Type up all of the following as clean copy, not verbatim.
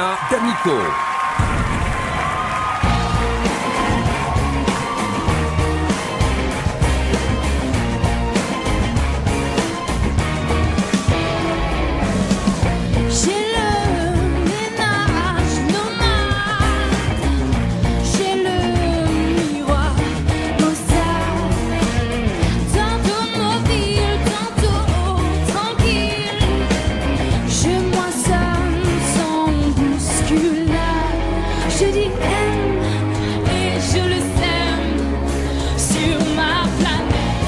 Sabrina D'Amico. Je dis aime et je le sème sur ma planète.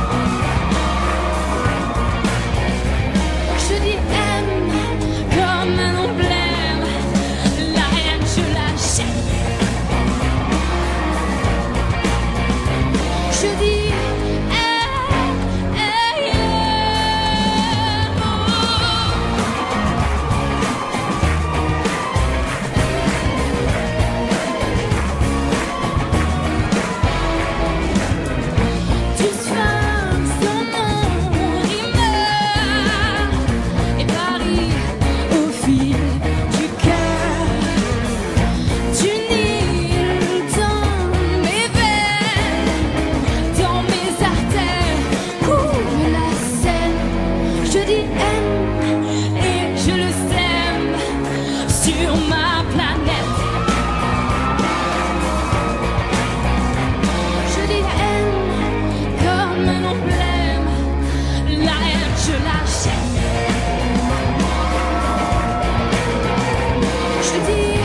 Je dis aime comme un emblème, la haine je l'achète. Je dis sur ma planète. Je dis haine comme un emblème, la haine je l'achète. Je dis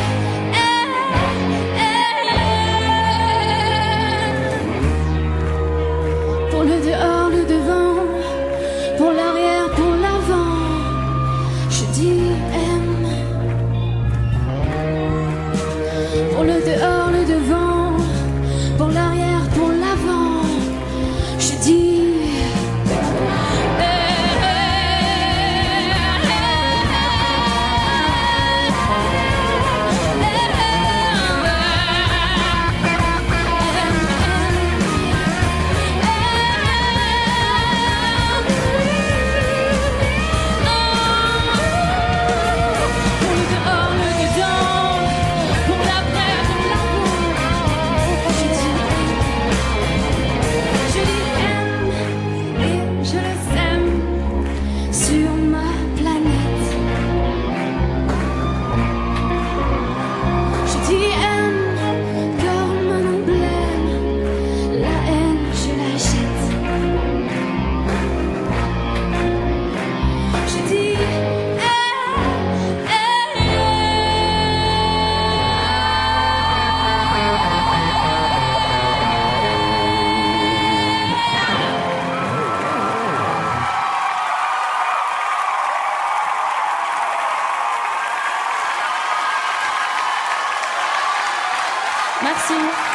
pour le dehors, le devant, pour l'arrière, pour l'avant. Je dis pour le dehors, le devant, pour l'arrière, pour l'avant. Je dis merci.